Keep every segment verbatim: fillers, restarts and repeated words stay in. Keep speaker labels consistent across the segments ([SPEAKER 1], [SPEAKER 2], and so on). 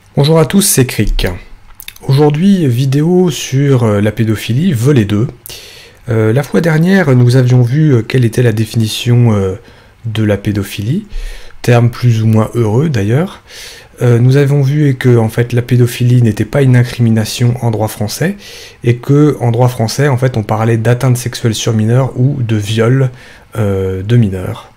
[SPEAKER 1] Bonjour à tous, c'est Cric. Aujourd'hui, vidéo sur la pédophilie, volet deux. Euh, la fois dernière, nous avions vu quelle était la définition euh, de la pédophilie, terme plus ou moins heureux d'ailleurs. Euh, nous avons vu que en fait, la pédophilie n'était pas une incrimination en droit français, et que en droit français, en fait, on parlait d'atteinte sexuelle sur mineurs ou de viol euh, de mineurs.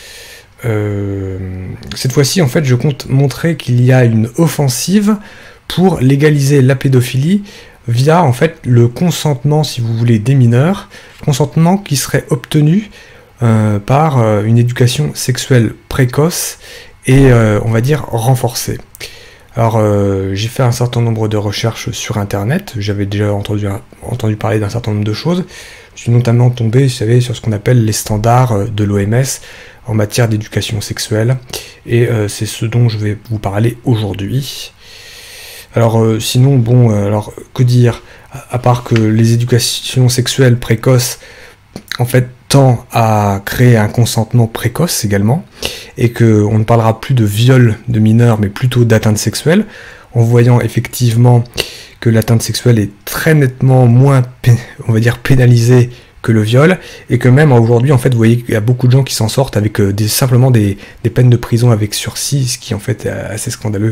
[SPEAKER 1] Euh, cette fois-ci, en fait, je compte montrer qu'il y a une offensive pour légaliser la pédophilie via, en fait, le consentement, si vous voulez, des mineurs, consentement qui serait obtenu euh, par euh, une éducation sexuelle précoce et, euh, on va dire, renforcée. Alors, euh, j'ai fait un certain nombre de recherches sur Internet, j'avais déjà entendu, entendu parler d'un certain nombre de choses. Je suis notamment tombé, vous savez, sur ce qu'on appelle les standards de l'O M S en matière d'éducation sexuelle, et euh, c'est ce dont je vais vous parler aujourd'hui. Alors, euh, sinon, bon, euh, alors, que dire, à part que les éducations sexuelles précoces, en fait, tend à créer un consentement précoce également, et qu'on ne parlera plus de viol de mineurs, mais plutôt d'atteinte sexuelle, en voyant effectivement que l'atteinte sexuelle est très nettement moins, on va dire, pénalisée que le viol, et que même aujourd'hui, en fait, vous voyez qu'il y a beaucoup de gens qui s'en sortent avec euh, des, simplement des, des peines de prison avec sursis, ce qui en fait est assez scandaleux.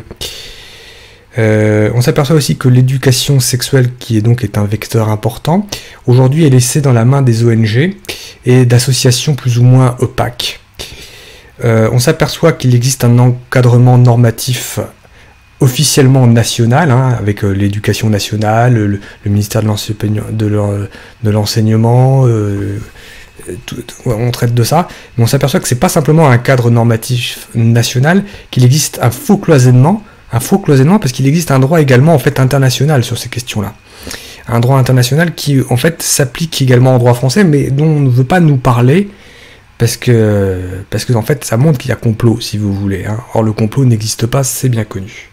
[SPEAKER 1] Euh, on s'aperçoit aussi que l'éducation sexuelle, qui est donc est un vecteur important, aujourd'hui est laissée dans la main des O N G et d'associations plus ou moins opaques. Euh, on s'aperçoit qu'il existe un encadrement normatif officiellement national, hein, avec euh, l'éducation nationale, le, le ministère de l'enseignement, euh, tout, tout, on traite de ça, mais on s'aperçoit que c'est pas simplement un cadre normatif national, qu'il existe un faux cloisonnement, un faux cloisonnement parce qu'il existe un droit également en fait international sur ces questions-là. Un droit international qui en fait s'applique également en droit français, mais dont on ne veut pas nous parler, parce que, parce que en fait ça montre qu'il y a complot, si vous voulez. Hein. Or le complot n'existe pas, c'est bien connu.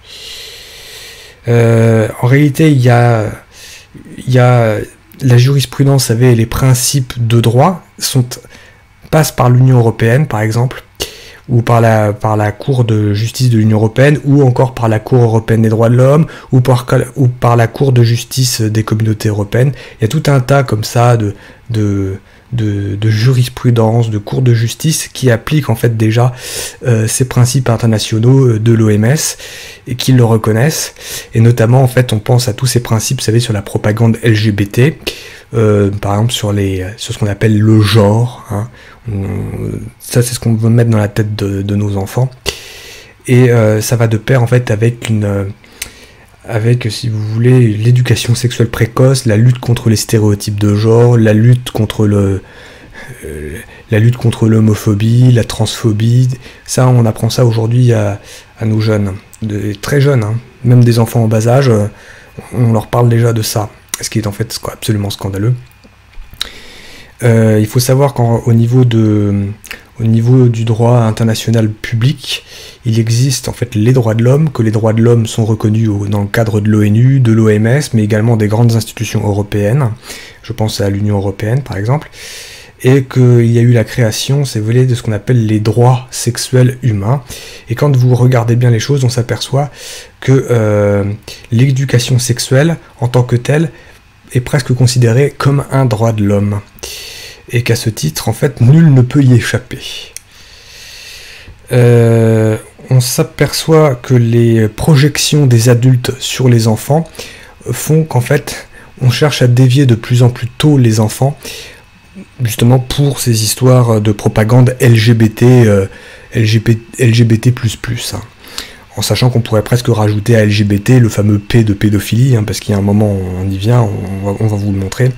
[SPEAKER 1] Euh, en réalité, il y a, il y a la jurisprudence, vous savez, les principes de droit sont, passent par l'Union européenne, par exemple, ou par la, par la Cour de justice de l'Union européenne, ou encore par la Cour européenne des droits de l'homme, ou par, ou par la Cour de justice des communautés européennes. Il y a tout un tas comme ça de, de, de, de jurisprudence, de cours de justice qui appliquent en fait déjà euh, ces principes internationaux de l'O M S et qui le reconnaissent. Et notamment, en fait, on pense à tous ces principes, vous savez, sur la propagande L G B T, euh, par exemple sur, les, sur ce qu'on appelle le genre, hein. On, ça, c'est ce qu'on veut mettre dans la tête de, de nos enfants. Et euh, ça va de pair, en fait, avec une... Euh, avec, si vous voulez, l'éducation sexuelle précoce, la lutte contre les stéréotypes de genre, la lutte contre le... Euh, la lutte contre l'homophobie, la transphobie. Ça, on apprend ça aujourd'hui à, à nos jeunes, de, très jeunes, hein. Même des enfants en bas âge, euh, on leur parle déjà de ça, ce qui est en fait absolument scandaleux. Euh, il faut savoir qu'au niveau de, au niveau du droit international public, il existe en fait les droits de l'homme, que les droits de l'homme sont reconnus au, dans le cadre de l'ONU, de l'O M S, mais également des grandes institutions européennes. Je pense à l'Union européenne par exemple, et qu'il y a eu la création, c'est vous voulez, de ce qu'on appelle les droits sexuels humains. Et quand vous regardez bien les choses, on s'aperçoit que euh, l'éducation sexuelle en tant que telle est presque considérée comme un droit de l'homme. Et qu'à ce titre, en fait, nul ne peut y échapper. Euh, on s'aperçoit que les projections des adultes sur les enfants font qu'en fait, on cherche à dévier de plus en plus tôt les enfants, justement pour ces histoires de propagande L G B T, euh, L G B T plus plus, hein. En sachant qu'on pourrait presque rajouter à L G B T le fameux P de pédophilie, hein, parce qu'il y a un moment, on y vient, on va, on va vous le montrer.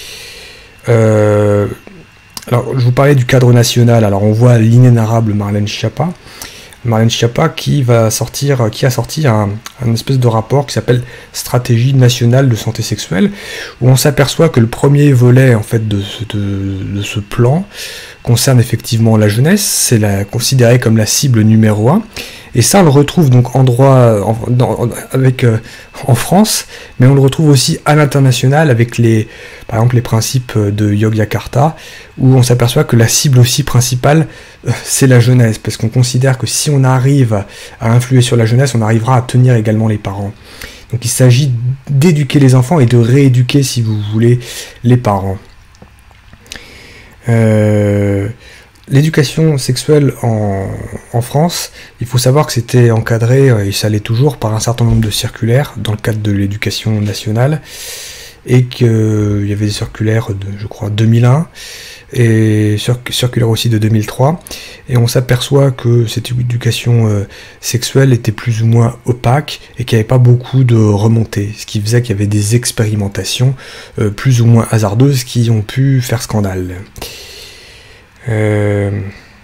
[SPEAKER 1] Euh, alors, je vous parlais du cadre national. Alors, on voit l'inénarrable Marlène Schiappa. Marlène Schiappa qui va sortir, qui a sorti un, un espèce de rapport qui s'appelle Stratégie nationale de santé sexuelle, où on s'aperçoit que le premier volet en fait de ce, de, de ce plan concerne effectivement la jeunesse. C'est la considéré comme la cible numéro un, Et ça, on le retrouve donc en droit en, dans, avec, euh, en France, mais on le retrouve aussi à l'international avec les, par exemple, les principes de Yogyakarta, où on s'aperçoit que la cible aussi principale, euh, c'est la jeunesse, parce qu'on considère que si on arrive à influer sur la jeunesse, on arrivera à tenir également les parents. Donc il s'agit d'éduquer les enfants et de rééduquer, si vous voulez, les parents. Euh, L'éducation sexuelle en, en France, il faut savoir que c'était encadré, et ça l'est toujours, par un certain nombre de circulaires dans le cadre de l'éducation nationale, et qu'il y avait des circulaires de, je crois, deux mille un, et circulaire aussi de deux mille trois, et on s'aperçoit que cette éducation euh, sexuelle était plus ou moins opaque, et qu'il n'y avait pas beaucoup de remontées, ce qui faisait qu'il y avait des expérimentations euh, plus ou moins hasardeuses qui ont pu faire scandale. Euh,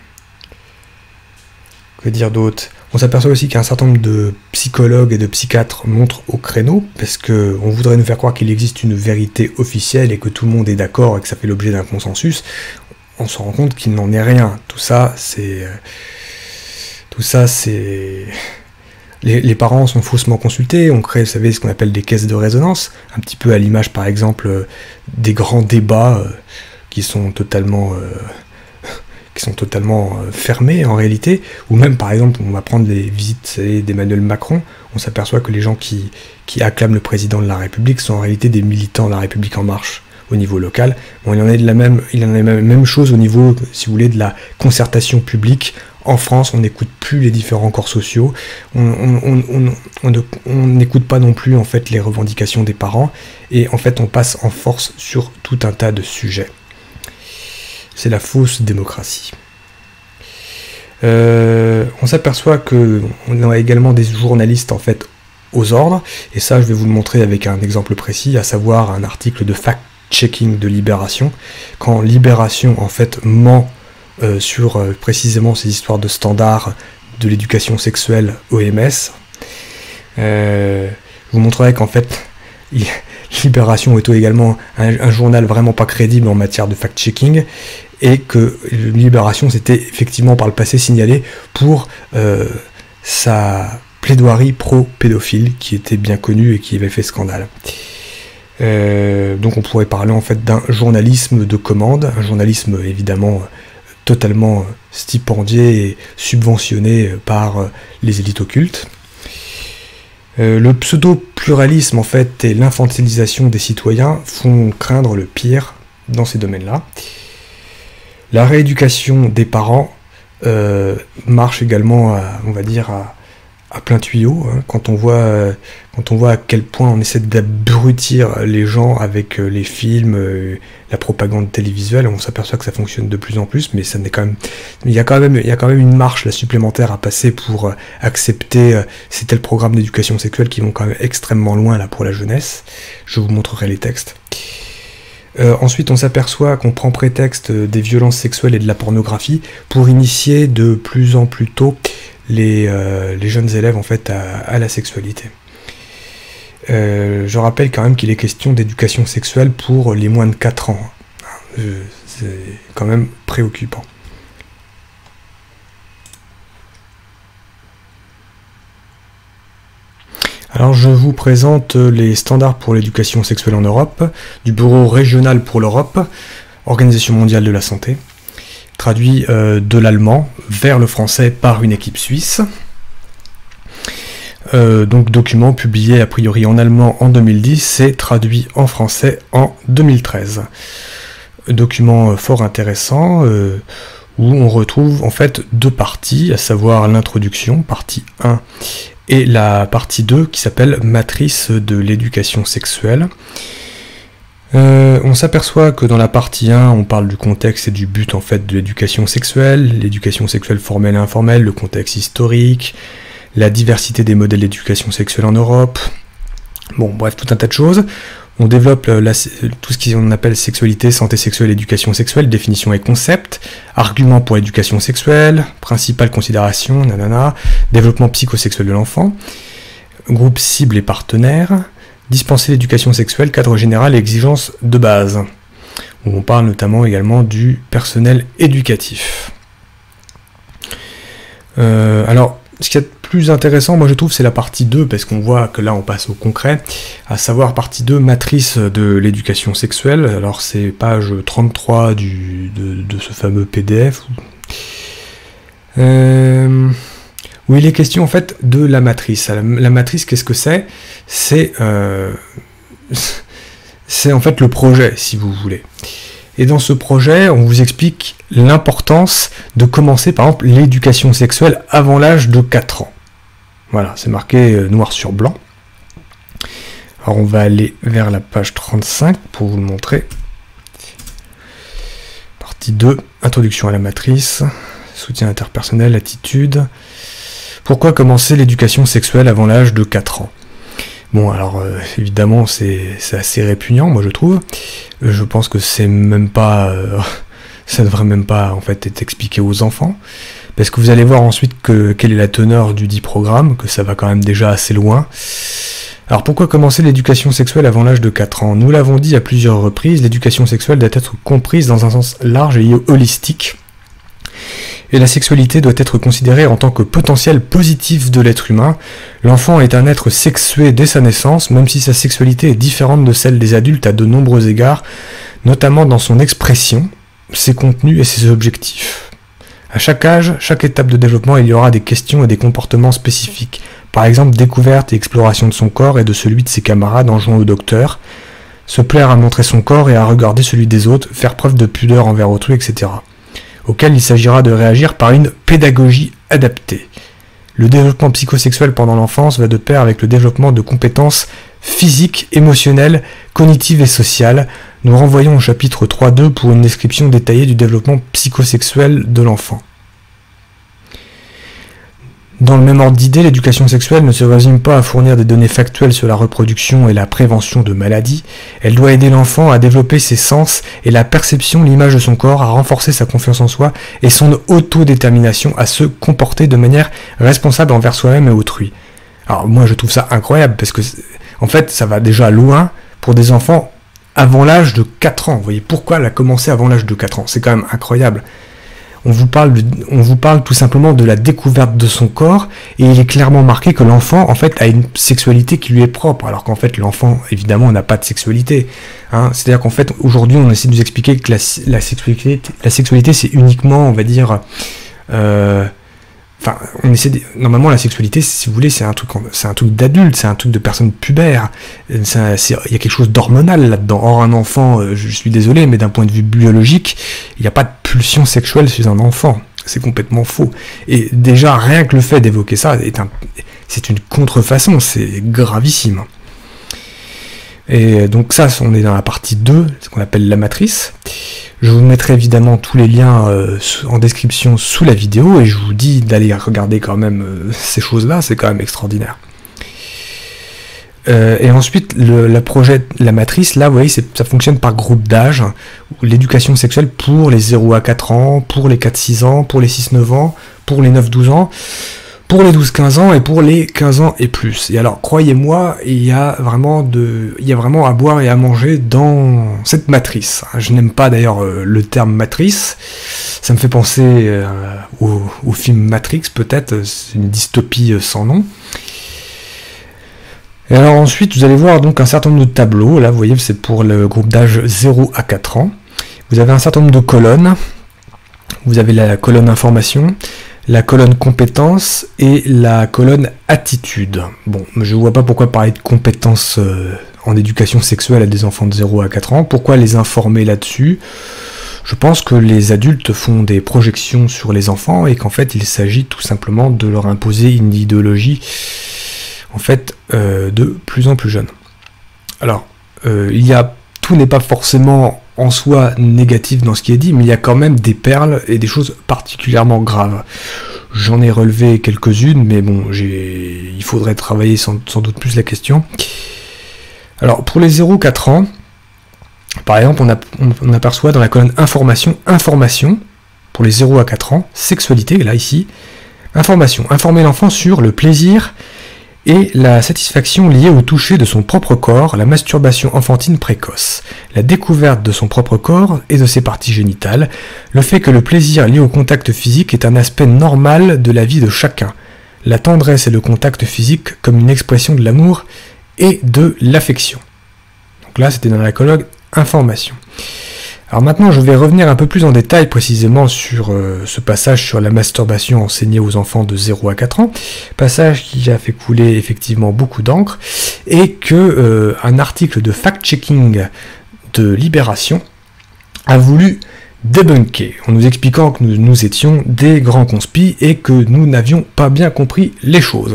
[SPEAKER 1] que dire d'autre? On s'aperçoit aussi qu'un certain nombre de psychologues et de psychiatres montrent au créneau, parce qu'on voudrait nous faire croire qu'il existe une vérité officielle et que tout le monde est d'accord et que ça fait l'objet d'un consensus. On se rend compte qu'il n'en est rien. Tout ça, c'est... Tout ça, c'est... Les, les parents sont faussement consultés, on crée, vous savez, ce qu'on appelle des caisses de résonance, un petit peu à l'image, par exemple, des grands débats euh, qui sont totalement... Euh, qui sont totalement euh, fermés en réalité, ou même par exemple on va prendre les visites d'Emmanuel Macron, on s'aperçoit que les gens qui, qui acclament le président de la République sont en réalité des militants de la République en marche au niveau local. Bon, il en est de la même, il en est la même chose au niveau, si vous voulez, de la concertation publique. En France, on n'écoute plus les différents corps sociaux, on n'écoute pas non plus en fait les revendications des parents, et en fait on passe en force sur tout un tas de sujets. C'est la fausse démocratie. Euh, on s'aperçoit que on a également des journalistes en fait aux ordres, et ça je vais vous le montrer avec un exemple précis, à savoir un article de fact-checking de Libération, quand Libération en fait ment euh, sur euh, précisément ces histoires de standards de l'éducation sexuelle O M S. Euh, je vous montrerai qu'en fait il Libération est également un, un journal vraiment pas crédible en matière de fact-checking, et que Libération s'était effectivement par le passé signalé pour euh, sa plaidoirie pro-pédophile qui était bien connue et qui avait fait scandale. Euh, donc on pourrait parler en fait d'un journalisme de commande, un journalisme évidemment totalement stipendié et subventionné par les élites occultes. Euh, le pseudo-pluralisme en fait et l'infantilisation des citoyens font craindre le pire dans ces domaines-là. La rééducation des parents euh, marche également, à, on va dire, à, à plein tuyau. Hein, quand on voit, euh, quand on voit à quel point on essaie d'abrutir les gens avec euh, les films, euh, la propagande télévisuelle, on s'aperçoit que ça fonctionne de plus en plus, mais ça n'est quand même, il y a quand même, il y a quand même une marche là, supplémentaire à passer pour euh, accepter euh, ces tels programmes d'éducation sexuelle qui vont quand même extrêmement loin là pour la jeunesse. Je vous montrerai les textes. Euh, ensuite, on s'aperçoit qu'on prend prétexte des violences sexuelles et de la pornographie pour initier de plus en plus tôt les, euh, les jeunes élèves en fait à, à la sexualité. Euh, je rappelle quand même qu'il est question d'éducation sexuelle pour les moins de quatre ans. Euh, c'est quand même préoccupant. Alors je vous présente les standards pour l'éducation sexuelle en Europe, du Bureau régional pour l'Europe, Organisation mondiale de la santé, traduit euh, de l'allemand vers le français par une équipe suisse. Euh, donc document publié a priori en allemand en deux mille dix et traduit en français en deux mille treize. Document fort intéressant euh, où on retrouve en fait deux parties, à savoir l'introduction, partie un, et la partie deux qui s'appelle Matrice de l'éducation sexuelle. Euh, on s'aperçoit que dans la partie un, on parle du contexte et du but en fait de l'éducation sexuelle, l'éducation sexuelle formelle et informelle, le contexte historique, la diversité des modèles d'éducation sexuelle en Europe, bon bref, tout un tas de choses. On développe la, tout ce qu'on appelle sexualité, santé sexuelle, éducation sexuelle, définition et concept, arguments pour l'éducation sexuelle, principales considérations, nanana, développement psychosexuel de l'enfant, groupe cible et partenaires, dispenser l'éducation sexuelle, cadre général et exigences de base, où on parle notamment également du personnel éducatif. Euh, alors, ce qu'il y a de plus intéressant, moi je trouve, c'est la partie deux, parce qu'on voit que là on passe au concret, à savoir partie deux, matrice de l'éducation sexuelle. Alors c'est page trente-trois du, de, de ce fameux P D F, euh, où il est question en fait de la matrice. La, la matrice, qu'est-ce que c'est? C'est euh, c'est en fait le projet, si vous voulez. Et dans ce projet, on vous explique l'importance de commencer, par exemple, l'éducation sexuelle avant l'âge de quatre ans. Voilà, c'est marqué noir sur blanc. Alors, on va aller vers la page trente-cinq pour vous le montrer. Partie deux, introduction à la matrice, soutien interpersonnel, attitude. Pourquoi commencer l'éducation sexuelle avant l'âge de quatre ans? Bon, alors euh, évidemment c'est assez répugnant, moi je trouve. Euh, je pense que c'est même pas, euh, ça devrait même pas en fait être expliqué aux enfants, parce que vous allez voir ensuite que quelle est la teneur du dit programme, que ça va quand même déjà assez loin. Alors pourquoi commencer l'éducation sexuelle avant l'âge de quatre ans? Nous l'avons dit à plusieurs reprises, l'éducation sexuelle doit être comprise dans un sens large et holistique. Et la sexualité doit être considérée en tant que potentiel positif de l'être humain. L'enfant est un être sexué dès sa naissance, même si sa sexualité est différente de celle des adultes à de nombreux égards, notamment dans son expression, ses contenus et ses objectifs. À chaque âge, chaque étape de développement, il y aura des questions et des comportements spécifiques. Par exemple, découverte et exploration de son corps et de celui de ses camarades en jouant au docteur, se plaire à montrer son corps et à regarder celui des autres, faire preuve de pudeur envers autrui, et cetera, auquel il s'agira de réagir par une pédagogie adaptée. Le développement psychosexuel pendant l'enfance va de pair avec le développement de compétences physiques, émotionnelles, cognitives et sociales. Nous renvoyons au chapitre trois point deux pour une description détaillée du développement psychosexuel de l'enfant. Dans le même ordre d'idée, l'éducation sexuelle ne se résume pas à fournir des données factuelles sur la reproduction et la prévention de maladies. Elle doit aider l'enfant à développer ses sens et la perception, l'image de son corps, à renforcer sa confiance en soi et son autodétermination à se comporter de manière responsable envers soi-même et autrui. Alors moi je trouve ça incroyable parce que en fait ça va déjà loin pour des enfants avant l'âge de quatre ans. Vous voyez pourquoi elle a commencé avant l'âge de quatre ans? C'est quand même incroyable. On vous, parle de, on vous parle tout simplement de la découverte de son corps, et il est clairement marqué que l'enfant, en fait, a une sexualité qui lui est propre, alors qu'en fait, l'enfant, évidemment, n'a pas de sexualité. Hein. C'est-à-dire qu'en fait, aujourd'hui, on essaie de nous expliquer que la, la sexualité, la sexualité, c'est uniquement, on va dire... Euh, Enfin, on essaie de... Normalement, la sexualité, si vous voulez, c'est un truc, c'est un truc d'adulte, c'est un truc de personne pubère. Il y a quelque chose d'hormonal là-dedans. Or, un enfant, je suis désolé, mais d'un point de vue biologique, il n'y a pas de pulsion sexuelle chez un enfant. C'est complètement faux. Et déjà, rien que le fait d'évoquer ça, est un... c'est une contrefaçon, c'est gravissime. Et donc ça, on est dans la partie deux, ce qu'on appelle la matrice. Je vous mettrai évidemment tous les liens euh, en description sous la vidéo, et je vous dis d'aller regarder quand même euh, ces choses-là, c'est quand même extraordinaire. Euh, et ensuite, le, la, projet, la matrice, là, vous voyez, ça fonctionne par groupe d'âge. L'éducation sexuelle pour les zéro à quatre ans, pour les quatre six ans, pour les six neuf ans, pour les neuf douze ans, pour les douze quinze ans et pour les quinze ans et plus. Et alors, croyez-moi, il y a vraiment de, il y a vraiment à boire et à manger dans cette matrice. Je n'aime pas d'ailleurs euh, le terme matrice. Ça me fait penser euh, au, au film Matrix, peut-être. C'est une dystopie sans nom. Et alors ensuite, vous allez voir donc un certain nombre de tableaux. Là, vous voyez, c'est pour le groupe d'âge zéro à quatre ans. Vous avez un certain nombre de colonnes. Vous avez la colonne information, la colonne compétences et la colonne attitude. Bon, je ne vois pas pourquoi parler de compétences euh, en éducation sexuelle à des enfants de zéro à quatre ans. Pourquoi les informer là-dessus? Je pense que les adultes font des projections sur les enfants et qu'en fait, il s'agit tout simplement de leur imposer une idéologie en fait euh, de plus en plus jeune. Alors, euh, il y a, tout n'est pas forcément en soi négatif dans ce qui est dit, mais il y a quand même des perles et des choses particulièrement graves. J'en ai relevé quelques-unes, mais bon, j'ai, il faudrait travailler sans, sans doute plus la question. Alors, pour les zéro à quatre ans, par exemple, on, a, on, on aperçoit dans la colonne information, information, pour les zéro à quatre ans, sexualité, là, ici, information, informer l'enfant sur le plaisir et la satisfaction liée au toucher de son propre corps, la masturbation enfantine précoce, la découverte de son propre corps et de ses parties génitales, le fait que le plaisir lié au contact physique est un aspect normal de la vie de chacun, la tendresse et le contact physique comme une expression de l'amour et de l'affection. Donc là, c'était dans la colonne information. Alors maintenant, je vais revenir un peu plus en détail précisément sur euh, ce passage sur la masturbation enseignée aux enfants de zéro à quatre ans, passage qui a fait couler effectivement beaucoup d'encre, et que euh, un article de fact-checking de Libération a voulu débunker, en nous expliquant que nous, nous étions des grands conspis et que nous n'avions pas bien compris les choses.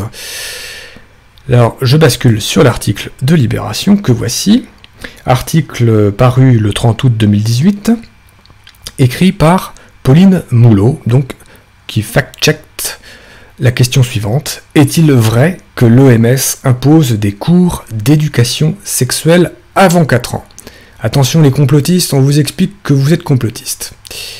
[SPEAKER 1] Alors, je bascule sur l'article de Libération que voici. Article paru le trente août deux mille dix-huit, écrit par Pauline Moulot, donc, qui fact-checked la question suivante. Est-il vrai que l'O M S impose des cours d'éducation sexuelle avant quatre ans? Attention les complotistes, on vous explique que vous êtes complotistes.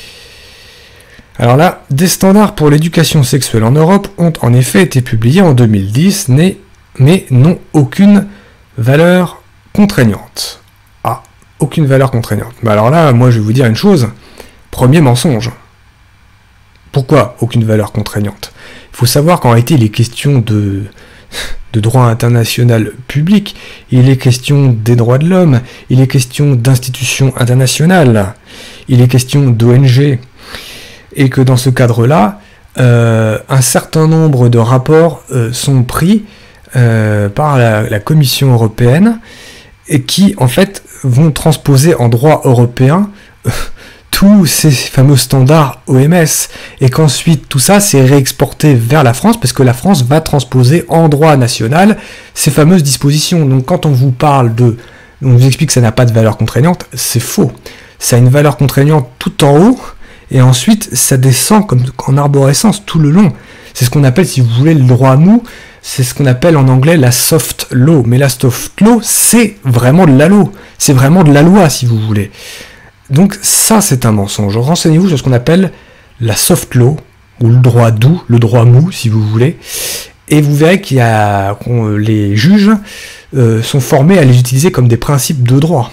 [SPEAKER 1] Alors là, des standards pour l'éducation sexuelle en Europe ont en effet été publiés en deux mille dix, mais n'ont aucune valeur contraignante. Ah, aucune valeur contraignante. Bah alors là, moi je vais vous dire une chose. Premier mensonge. Pourquoi aucune valeur contraignante? Il faut savoir qu'en réalité, il est question de, de droit international public, il est question des droits de l'homme, il est question d'institutions internationales, il est question d'O N G, et que dans ce cadre-là, euh, un certain nombre de rapports euh, sont pris euh, par la, la Commission européenne, et qui, en fait, vont transposer en droit européen euh, tous ces fameux standards O M S, et qu'ensuite tout ça c'est réexporté vers la France, parce que la France va transposer en droit national ces fameuses dispositions. Donc quand on vous parle de... on vous explique que ça n'a pas de valeur contraignante, c'est faux. Ça a une valeur contraignante tout en haut, et ensuite ça descend comme en arborescence tout le long. C'est ce qu'on appelle, si vous voulez, le droit mou. C'est ce qu'on appelle en anglais la soft law. Mais la soft law, c'est vraiment de la loi. C'est vraiment de la loi, si vous voulez. Donc ça, c'est un mensonge. Renseignez-vous sur ce qu'on appelle la soft law, ou le droit doux, le droit mou, si vous voulez. Et vous verrez qu'il y a, qu'on, les juges euh, sont formés à les utiliser comme des principes de droit.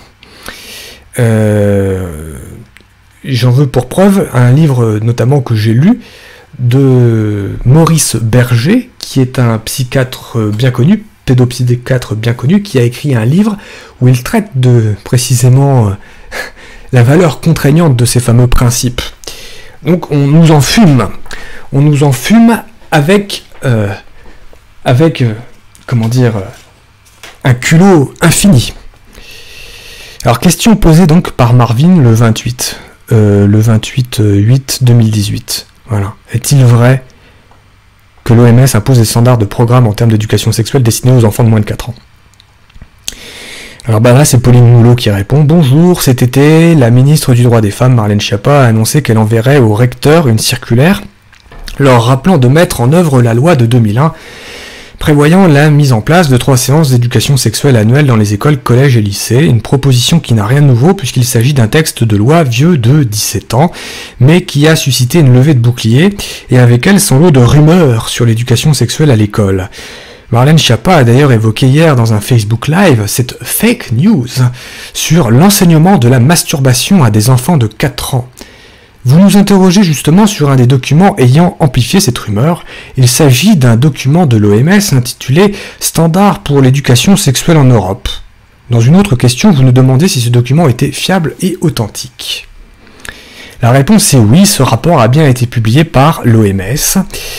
[SPEAKER 1] Euh, j'en veux pour preuve un livre notamment que j'ai lu, de Maurice Berger, qui est un psychiatre bien connu, pédopsychiatre bien connu, qui a écrit un livre où il traite de précisément euh, la valeur contraignante de ces fameux principes. Donc on nous en fume, on nous en fume avec, euh, avec, euh, comment dire, euh, un culot infini. Alors question posée donc par Marvin le vingt-huit, euh, le vingt-huit huit deux mille dix-huit. Voilà. Est-il vrai que l'O M S impose des standards de programme en termes d'éducation sexuelle destinés aux enfants de moins de quatre ans? Alors bah là, c'est Pauline Moulot qui répond. Bonjour, cet été, la ministre du droit des femmes, Marlène Schiappa, a annoncé qu'elle enverrait aux recteurs une circulaire leur rappelant de mettre en œuvre la loi de deux mille un prévoyant la mise en place de trois séances d'éducation sexuelle annuelles dans les écoles, collèges et lycées, une proposition qui n'a rien de nouveau puisqu'il s'agit d'un texte de loi vieux de dix-sept ans, mais qui a suscité une levée de boucliers, et avec elle son lot de rumeurs sur l'éducation sexuelle à l'école. Marlène Schiappa a d'ailleurs évoqué hier dans un Facebook Live cette fake news sur l'enseignement de la masturbation à des enfants de quatre ans. Vous nous interrogez justement sur un des documents ayant amplifié cette rumeur. Il s'agit d'un document de l'O M S intitulé « Standards pour l'éducation sexuelle en Europe ». Dans une autre question, vous nous demandez si ce document était fiable et authentique. La réponse est oui, ce rapport a bien été publié par l'O M S.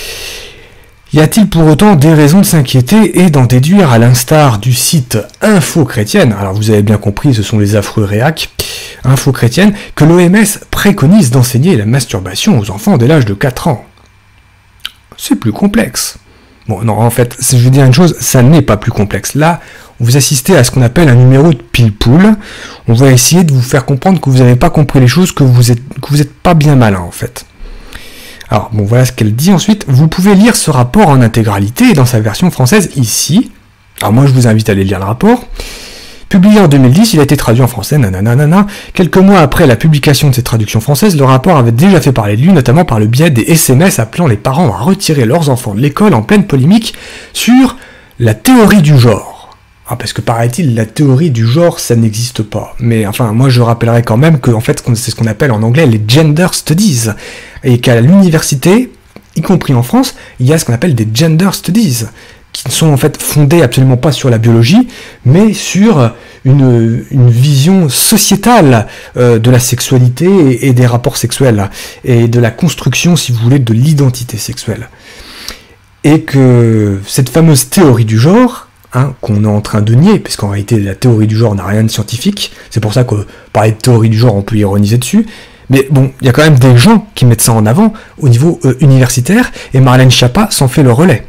[SPEAKER 1] Y a-t-il pour autant des raisons de s'inquiéter et d'en déduire, à l'instar du site Info Chrétienne, alors vous avez bien compris, ce sont les affreux réacs, Info Chrétienne, que l'O M S préconise d'enseigner la masturbation aux enfants dès l'âge de quatre ans? C'est plus complexe. Bon, non, en fait, je veux dire une chose, ça n'est pas plus complexe. Là, vous assistez à ce qu'on appelle un numéro de pile-poule. On va essayer de vous faire comprendre que vous n'avez pas compris les choses, que vous êtes, que vous êtes pas bien malin, en fait. Alors, bon, voilà ce qu'elle dit ensuite. Vous pouvez lire ce rapport en intégralité dans sa version française ici. Alors moi, je vous invite à aller lire le rapport. Publié en deux mille dix, il a été traduit en français, nanana. Quelques mois après la publication de cette traduction française, le rapport avait déjà fait parler de lui, notamment par le biais des S M S appelant les parents à retirer leurs enfants de l'école en pleine polémique sur la théorie du genre. Ah, parce que paraît-il, la théorie du genre, ça n'existe pas. Mais enfin, moi je rappellerai quand même que en fait, c'est ce qu'on appelle en anglais les gender studies. Et qu'à l'université, y compris en France, il y a ce qu'on appelle des gender studies, qui ne sont en fait fondés absolument pas sur la biologie, mais sur une, une vision sociétale euh, de la sexualité et, et des rapports sexuels, et de la construction, si vous voulez, de l'identité sexuelle. Et que cette fameuse théorie du genre, hein, qu'on est en train de nier, parce qu'en réalité la théorie du genre n'a rien de scientifique, c'est pour ça que parler de théorie du genre on peut ironiser dessus, mais bon, il y a quand même des gens qui mettent ça en avant au niveau euh, universitaire, et Marlène Schiappa s'en fait le relais.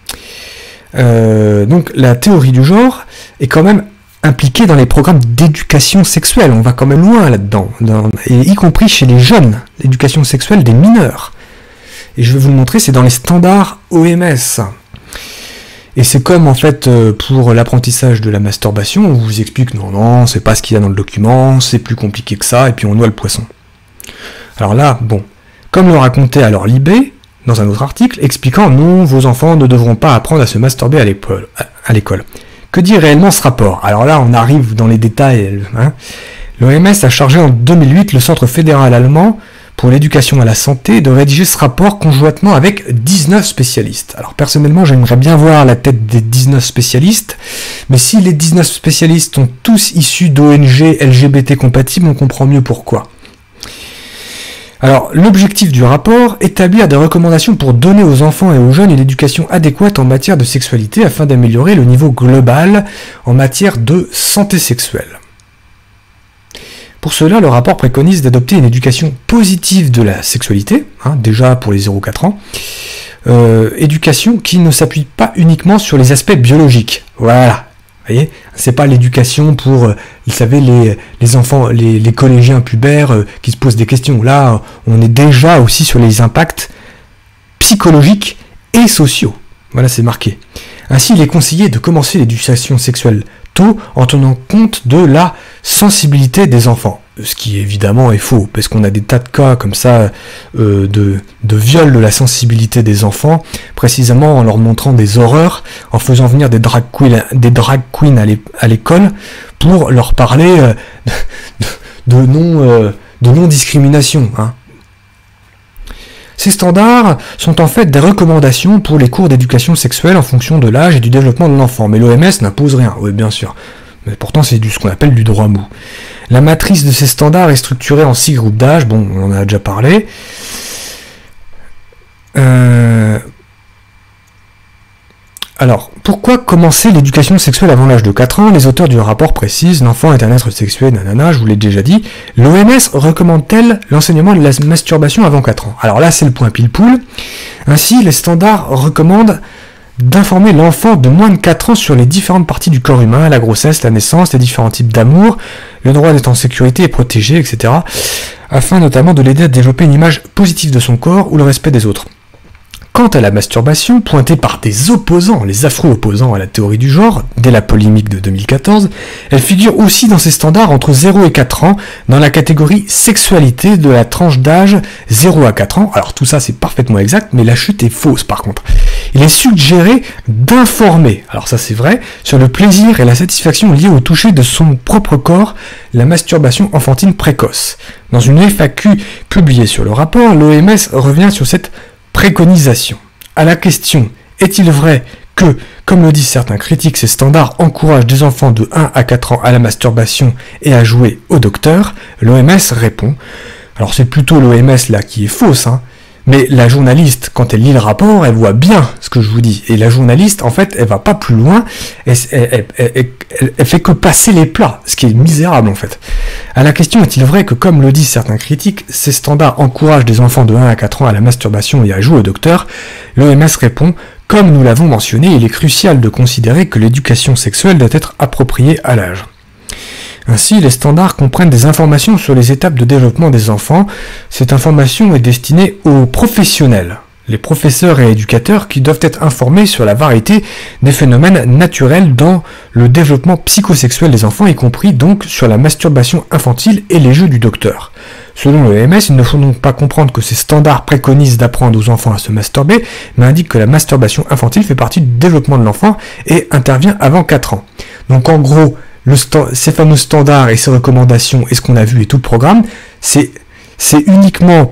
[SPEAKER 1] Euh, donc la théorie du genre est quand même impliquée dans les programmes d'éducation sexuelle, on va quand même loin là-dedans, dans, et y compris chez les jeunes, l'éducation sexuelle des mineurs. Et je vais vous le montrer, c'est dans les standards O M S. Et c'est comme en fait pour l'apprentissage de la masturbation, on vous explique non, non, c'est pas ce qu'il y a dans le document, c'est plus compliqué que ça, et puis on noie le poisson. Alors là, bon, comme le racontait alors Libé, dans un autre article, expliquant non, vos enfants ne devront pas apprendre à se masturber à l'école. À l'école. Que dit réellement ce rapport? Alors là, on arrive dans les détails. Hein. L'O M S a chargé en deux mille huit le Centre fédéral allemand pour l'éducation à la santé de rédiger ce rapport conjointement avec dix-neuf spécialistes. Alors personnellement, j'aimerais bien voir la tête des dix-neuf spécialistes, mais si les dix-neuf spécialistes sont tous issus d'O N G L G B T compatibles, on comprend mieux pourquoi. Alors, l'objectif du rapport, établir des recommandations pour donner aux enfants et aux jeunes une éducation adéquate en matière de sexualité afin d'améliorer le niveau global en matière de santé sexuelle. Pour cela, le rapport préconise d'adopter une éducation positive de la sexualité, hein, déjà pour les zéro à quatre ans, euh, éducation qui ne s'appuie pas uniquement sur les aspects biologiques. Voilà, vous voyez, c'est pas l'éducation pour, euh, vous savez, les, les enfants, les, les collégiens pubères euh, qui se posent des questions. Là, on est déjà aussi sur les impacts psychologiques et sociaux. Voilà, c'est marqué. Ainsi, il est conseillé de commencer l'éducation sexuelle tôt en tenant compte de la sensibilité des enfants. Ce qui évidemment est faux, parce qu'on a des tas de cas comme ça euh, de, de viol de la sensibilité des enfants, précisément en leur montrant des horreurs, en faisant venir des drag queens, des drag queens à l'école pour leur parler euh, de, de, non, euh, de non-discrimination. Hein. Ces standards sont en fait des recommandations pour les cours d'éducation sexuelle en fonction de l'âge et du développement de l'enfant. Mais l'O M S n'impose rien, oui bien sûr. Mais pourtant c'est ce qu'on appelle du droit mou. La matrice de ces standards est structurée en six groupes d'âge, bon on en a déjà parlé. Euh... Alors, pourquoi commencer l'éducation sexuelle avant l'âge de quatre ans? Les auteurs du rapport précisent, l'enfant est un être sexué, nanana, je vous l'ai déjà dit. L'O M S recommande-t-elle l'enseignement de la masturbation avant quatre ans? Alors là, c'est le point pile-poule. Ainsi, les standards recommandent d'informer l'enfant de moins de quatre ans sur les différentes parties du corps humain, la grossesse, la naissance, les différents types d'amour, le droit d'être en sécurité et protégé, et cetera, afin notamment de l'aider à développer une image positive de son corps ou le respect des autres. Quant à la masturbation, pointée par des opposants, les afro-opposants à la théorie du genre, dès la polémique de deux mille quatorze, elle figure aussi dans ces standards entre zéro et quatre ans, dans la catégorie sexualité de la tranche d'âge zéro à quatre ans. Alors tout ça c'est parfaitement exact, mais la chute est fausse par contre. Il est suggéré d'informer, alors ça c'est vrai, sur le plaisir et la satisfaction liés au toucher de son propre corps, la masturbation enfantine précoce. Dans une F A Q publiée sur le rapport, l'O M S revient sur cette préconisation. À la question « Est-il vrai que, comme le disent certains critiques, ces standards encouragent des enfants de un à quatre ans à la masturbation et à jouer au docteur ?» l'O M S répond. Alors c'est plutôt l'O M S là qui est fausse, hein, mais la journaliste, quand elle lit le rapport, elle voit bien ce que je vous dis. Et la journaliste, en fait, elle va pas plus loin, elle, elle, elle, elle, elle fait que passer les plats, ce qui est misérable en fait. À la question, est-il vrai que, comme le disent certains critiques, ces standards encouragent des enfants de un à quatre ans à la masturbation et à jouer au docteur, l'O M S répond, comme nous l'avons mentionné, il est crucial de considérer que l'éducation sexuelle doit être appropriée à l'âge. Ainsi, les standards comprennent des informations sur les étapes de développement des enfants. Cette information est destinée aux professionnels, les professeurs et éducateurs qui doivent être informés sur la variété des phénomènes naturels dans le développement psychosexuel des enfants, y compris donc sur la masturbation infantile et les jeux du docteur. Selon l'O M S, il ne faut donc pas comprendre que ces standards préconisent d'apprendre aux enfants à se masturber, mais indiquent que la masturbation infantile fait partie du développement de l'enfant et intervient avant quatre ans. Donc en gros, Le stand, ces fameux standards et ces recommandations et ce qu'on a vu et tout le programme, c'est uniquement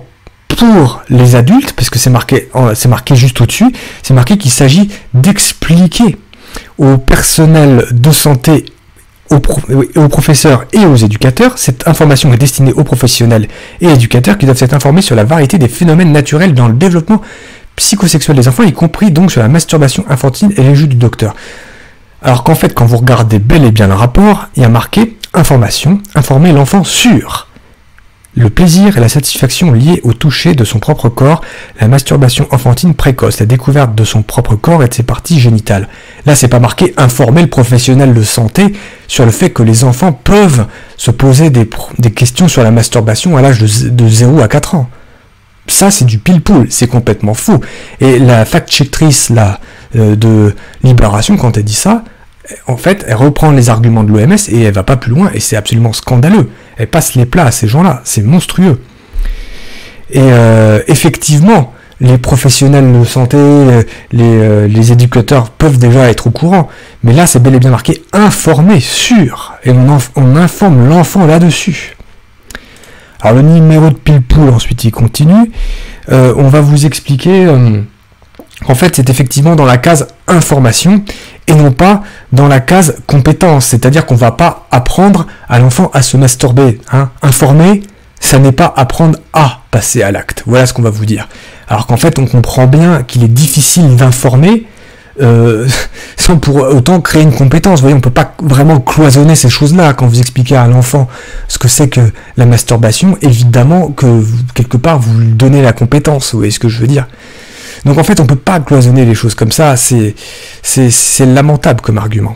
[SPEAKER 1] pour les adultes, parce que c'est marqué, c'est marqué juste au-dessus, c'est marqué qu'il s'agit d'expliquer au personnel de santé, aux, pro aux professeurs et aux éducateurs. Cette information est destinée aux professionnels et éducateurs qui doivent être informés sur la variété des phénomènes naturels dans le développement psychosexuel des enfants, y compris donc sur la masturbation infantile et les jeux du docteur. Alors qu'en fait, quand vous regardez bel et bien le rapport, il y a marqué « Information, informer l'enfant sur le plaisir et la satisfaction liés au toucher de son propre corps, la masturbation enfantine précoce, la découverte de son propre corps et de ses parties génitales. » Là, c'est pas marqué « Informer le professionnel de santé sur le fait que les enfants peuvent se poser des, des questions sur la masturbation à l'âge de, de zéro à quatre ans. » Ça, c'est du pile-poule, c'est complètement faux. Et la fact-chectrice là, euh, de Libération, quand elle dit ça, en fait, elle reprend les arguments de l'O M S et elle va pas plus loin, et c'est absolument scandaleux. Elle passe les plats à ces gens-là, c'est monstrueux. Et euh, effectivement, les professionnels de santé, les, euh, les éducateurs peuvent déjà être au courant, mais là, c'est bel et bien marqué « informer sur », et on, on informe l'enfant là-dessus. Alors le numéro de pile-poule, ensuite il continue, euh, on va vous expliquer, euh, en fait c'est effectivement dans la case information et non pas dans la case compétence, c'est-à-dire qu'on ne va pas apprendre à l'enfant à se masturber. Hein. Informer, ça n'est pas apprendre à passer à l'acte, voilà ce qu'on va vous dire. Alors qu'en fait on comprend bien qu'il est difficile d'informer, Euh, sans pour autant créer une compétence. Vous voyez, on peut pas vraiment cloisonner ces choses-là. Quand vous expliquez à l'enfant ce que c'est que la masturbation, évidemment que quelque part vous lui donnez la compétence. Vous voyez ce que je veux dire? Donc en fait, on peut pas cloisonner les choses comme ça. C'est c'est c'est lamentable comme argument.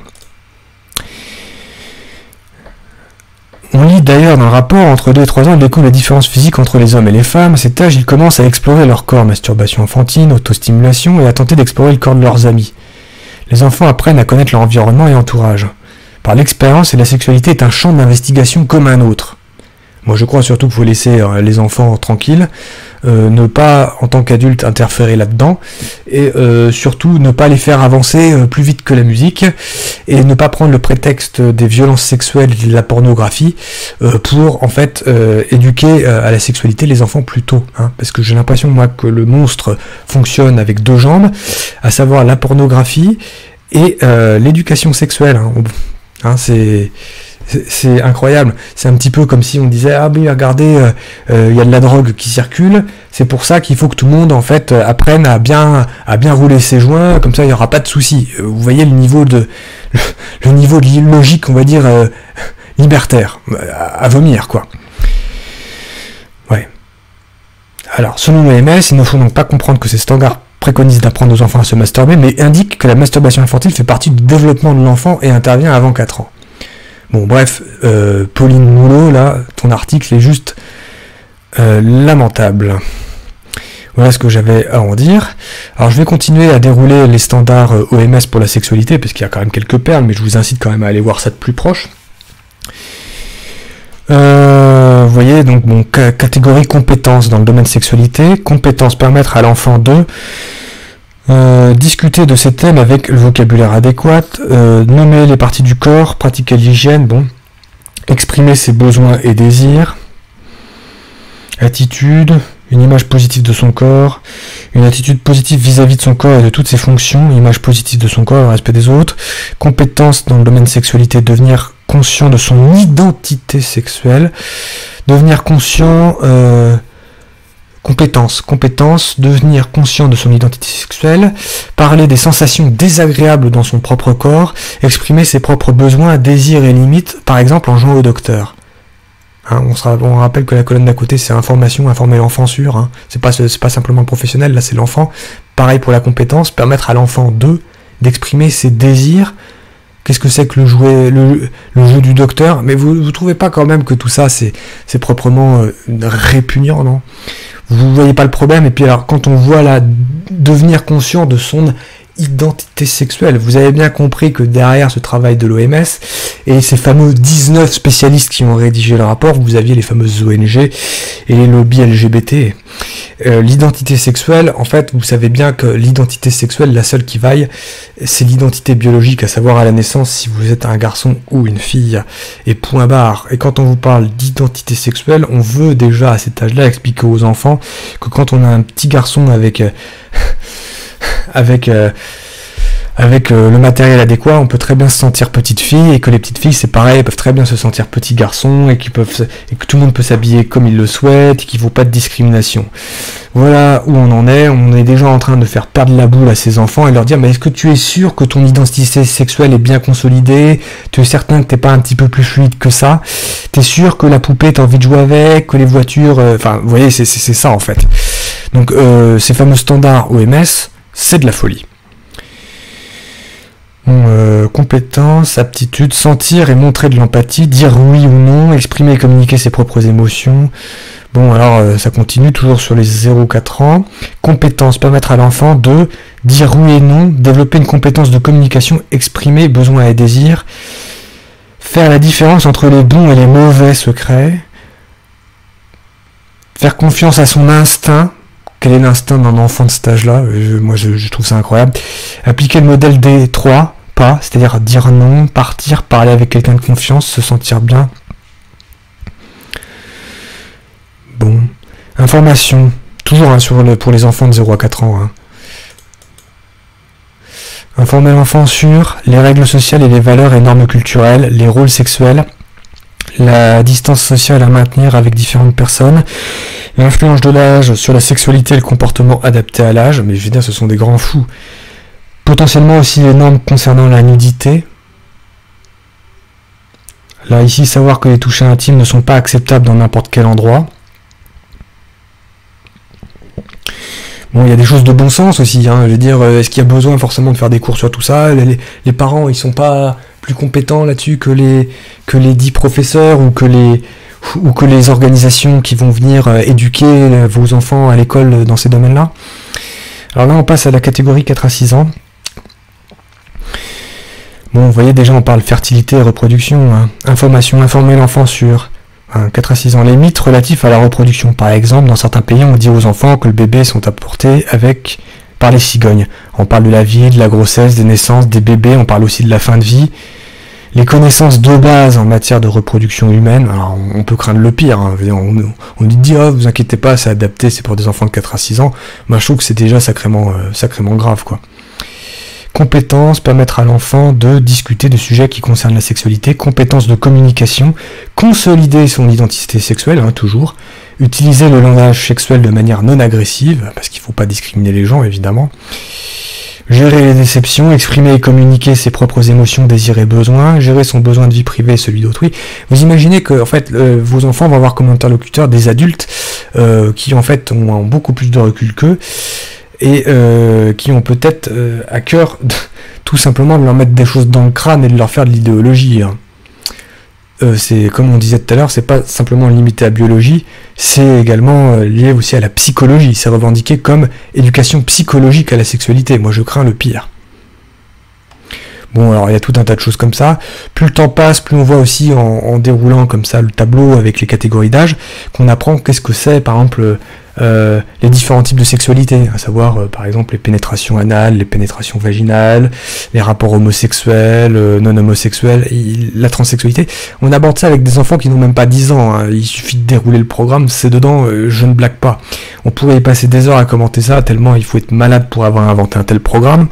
[SPEAKER 1] On lit d'ailleurs dans le rapport, entre deux et trois ans, il découvre la différence physique entre les hommes et les femmes. À cet âge, ils commencent à explorer leur corps, masturbation enfantine, autostimulation, et à tenter d'explorer le corps de leurs amis. Les enfants apprennent à connaître leur environnement et entourage. Par l'expérience, et la sexualité est un champ d'investigation comme un autre. Moi, je crois surtout qu'il faut laisser euh, les enfants tranquilles, euh, ne pas, en tant qu'adulte, interférer là-dedans, et euh, surtout ne pas les faire avancer euh, plus vite que la musique, et ne pas prendre le prétexte des violences sexuelles et de la pornographie euh, pour, en fait, euh, éduquer euh, à la sexualité les enfants plus tôt. Hein, parce que j'ai l'impression, moi, que le monstre fonctionne avec deux jambes, à savoir la pornographie et euh, l'éducation sexuelle. Hein, hein, c'est... C'est incroyable, c'est un petit peu comme si on disait « Ah oui, regardez, il euh, euh, y a de la drogue qui circule, c'est pour ça qu'il faut que tout le monde en fait apprenne à bien, à bien rouler ses joints, comme ça il n'y aura pas de soucis. » Vous voyez le niveau de, le, le niveau de logique, on va dire, euh, libertaire, à, à vomir quoi. Ouais. Alors, selon l'O M S, il ne faut donc pas comprendre que ces standards préconisent d'apprendre aux enfants à se masturber, mais indiquent que la masturbation infantile fait partie du développement de l'enfant et intervient avant quatre ans. Bon, bref, euh, Pauline Moulot, là, ton article est juste euh, lamentable. Voilà ce que j'avais à en dire. Alors, je vais continuer à dérouler les standards euh, O M S pour la sexualité, parce qu'il y a quand même quelques perles, mais je vous incite quand même à aller voir ça de plus proche. Euh, vous voyez, donc, bon, catégorie compétences dans le domaine sexualité. Compétences, permettre à l'enfant de... Euh, discuter de ces thèmes avec le vocabulaire adéquat, euh, nommer les parties du corps, pratiquer l'hygiène, bon, exprimer ses besoins et désirs, attitude, une image positive de son corps, une attitude positive vis-à-vis de son corps et de toutes ses fonctions, image positive de son corps, le respect des autres, compétences dans le domaine sexualité, devenir conscient de son identité sexuelle, devenir conscient... Euh, Compétence, compétence, devenir conscient de son identité sexuelle, parler des sensations désagréables dans son propre corps, exprimer ses propres besoins, désirs et limites, par exemple en jouant au docteur. Hein, on, sera, on rappelle que la colonne d'à côté c'est information, informer l'enfant sur, hein, c'est pas, c'est pas simplement le professionnel, là c'est l'enfant. Pareil pour la compétence, permettre à l'enfant de d'exprimer ses désirs. Qu'est-ce que c'est que le, jouet, le, le jeu du docteur? Mais vous ne trouvez pas quand même que tout ça c'est proprement euh, répugnant, non? Vous voyez pas le problème, et puis alors quand on voit là devenir conscient de son identité sexuelle. Vous avez bien compris que derrière ce travail de l'O M S et ces fameux dix-neuf spécialistes qui ont rédigé le rapport, vous aviez les fameuses O N G et les lobbies L G B T. Euh, l'identité sexuelle, en fait, vous savez bien que l'identité sexuelle, la seule qui vaille, c'est l'identité biologique, à savoir à la naissance si vous êtes un garçon ou une fille, et point barre. Et quand on vous parle d'identité sexuelle, on veut déjà à cet âge-là expliquer aux enfants que quand on a un petit garçon avec euh, avec euh, avec euh, le matériel adéquat, on peut très bien se sentir petite fille, et que les petites filles, c'est pareil, peuvent très bien se sentir petits garçons, et, qu'ils peuvent se, et que tout le monde peut s'habiller comme il le souhaite, et qu'il ne faut pas de discrimination. Voilà où on en est. On est déjà en train de faire perdre la boule à ces enfants et leur dire, mais est-ce que tu es sûr que ton identité sexuelle est bien consolidée? Tu es certain que t'es pas un petit peu plus fluide que ça? T'es sûr que la poupée, t'as envie de jouer avec, que les voitures... euh, Enfin, vous voyez, c'est, c'est, c'est ça en fait. Donc, euh, ces fameux standards O M S, c'est de la folie. Bon, euh, compétences, aptitudes, sentir et montrer de l'empathie, dire oui ou non, exprimer et communiquer ses propres émotions. Bon, alors euh, ça continue, toujours sur les zéro à quatre ans. Compétences, permettre à l'enfant de dire oui et non, développer une compétence de communication, exprimer besoins et désirs, faire la différence entre les bons et les mauvais secrets, faire confiance à son instinct. Quel est l'instinct d'un enfant de cet âge-là? je, Moi, je, je trouve ça incroyable. Appliquer le modèle des trois pas, c'est-à-dire dire non, partir, parler avec quelqu'un de confiance, se sentir bien. Bon. Information. Toujours hein, sur le, pour les enfants de zéro à quatre ans. Hein. Informer l'enfant sur les règles sociales et les valeurs et normes culturelles, les rôles sexuels, la distance sociale à maintenir avec différentes personnes, l'influence de l'âge sur la sexualité et le comportement adapté à l'âge, mais je veux dire, ce sont des grands fous. Potentiellement aussi les normes concernant la nudité. Là, ici, savoir que les touchés intimes ne sont pas acceptables dans n'importe quel endroit. Bon, il y a des choses de bon sens aussi, hein. Je veux dire, est-ce qu'il y a besoin forcément de faire des cours sur tout ça? les, les parents, ils sont pas plus compétents là-dessus que les, que les dix professeurs ou que les... ou que les organisations qui vont venir euh, éduquer vos enfants à l'école dans ces domaines-là. Alors là, on passe à la catégorie quatre à six ans. Bon, vous voyez, déjà, on parle fertilité et reproduction. Hein. Information, informer l'enfant sur hein, quatre à six ans. Les mythes relatifs à la reproduction. Par exemple, dans certains pays, on dit aux enfants que le bébé sont apportés avec par les cigognes. On parle de la vie, de la grossesse, des naissances, des bébés, on parle aussi de la fin de vie. Les connaissances de base en matière de reproduction humaine, alors on peut craindre le pire, hein. on, on dit oh, vous inquiétez pas, c'est adapté, c'est pour des enfants de quatre à six ans. Moi je trouve que c'est déjà sacrément, euh, sacrément grave quoi. Compétences, permettre à l'enfant de discuter de sujets qui concernent la sexualité, compétences de communication, consolider son identité sexuelle, hein, toujours, utiliser le langage sexuel de manière non agressive, parce qu'il ne faut pas discriminer les gens évidemment. Gérer les déceptions, exprimer et communiquer ses propres émotions, désirs et besoins, gérer son besoin de vie privée et celui d'autrui. Vous imaginez que en fait, euh, vos enfants vont avoir comme interlocuteurs des adultes euh, qui en fait ont, ont beaucoup plus de recul qu'eux et euh, qui ont peut-être euh, à cœur de, tout simplement de leur mettre des choses dans le crâne et de leur faire de l'idéologie. Hein. Euh, c'est comme on disait tout à l'heure, c'est pas simplement limité à la biologie, c'est également euh, lié aussi à la psychologie. C'est revendiqué comme éducation psychologique à la sexualité. Moi, je crains le pire. Bon, alors il y a tout un tas de choses comme ça. Plus le temps passe, plus on voit aussi en, en déroulant comme ça le tableau avec les catégories d'âge, qu'on apprend qu'est-ce que c'est, par exemple, euh, les différents types de sexualité, à savoir, euh, par exemple, les pénétrations anales, les pénétrations vaginales, les rapports homosexuels, euh, non homosexuels, et la transsexualité. On aborde ça avec des enfants qui n'ont même pas dix ans. Hein. Il suffit de dérouler le programme, c'est dedans, euh, je ne blague pas. On pourrait y passer des heures à commenter ça, tellement il faut être malade pour avoir inventé un tel programme.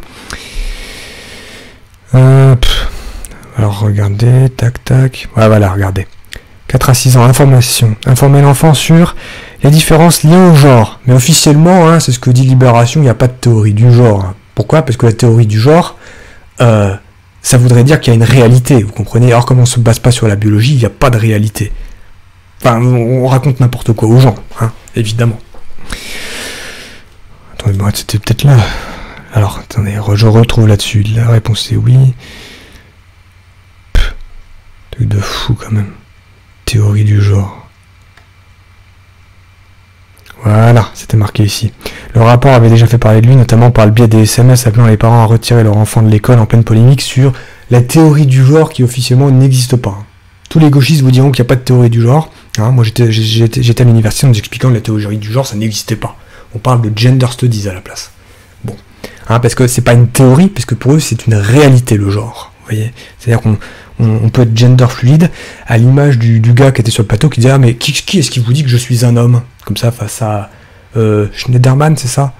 [SPEAKER 1] Euh, alors regardez, tac tac, ouais, voilà, regardez. quatre à six ans, information. Informer l'enfant sur les différences liées au genre. Mais officiellement, hein, c'est ce que dit Libération, il n'y a pas de théorie du genre. Hein. Pourquoi? Parce que la théorie du genre, euh, ça voudrait dire qu'il y a une réalité, vous comprenez? Alors comme on ne se base pas sur la biologie, il n'y a pas de réalité. Enfin, on, on raconte n'importe quoi aux gens, hein, évidemment. Attendez, moi, c'était peut-être là. Alors, attendez, je retrouve là-dessus. La réponse est oui. Pff, truc de fou quand même. Théorie du genre. Voilà, c'était marqué ici. Le rapport avait déjà fait parler de lui, notamment par le biais des S M S appelant les parents à retirer leur enfant de l'école en pleine polémique sur la théorie du genre qui officiellement n'existe pas. Tous les gauchistes vous diront qu'il n'y a pas de théorie du genre. Hein, moi j'étais, j'étais, j'étais à l'université en nous expliquant que la théorie du genre ça n'existait pas. On parle de gender studies à la place. Bon, hein, parce que c'est pas une théorie, parce que pour eux c'est une réalité le genre. Vous voyez, c'est-à-dire qu'on on, on peut être gender fluide à l'image du, du gars qui était sur le plateau qui disait ah mais qui, qui est-ce qui vous dit que je suis un homme comme ça face à euh, Schneiderman, c'est ça?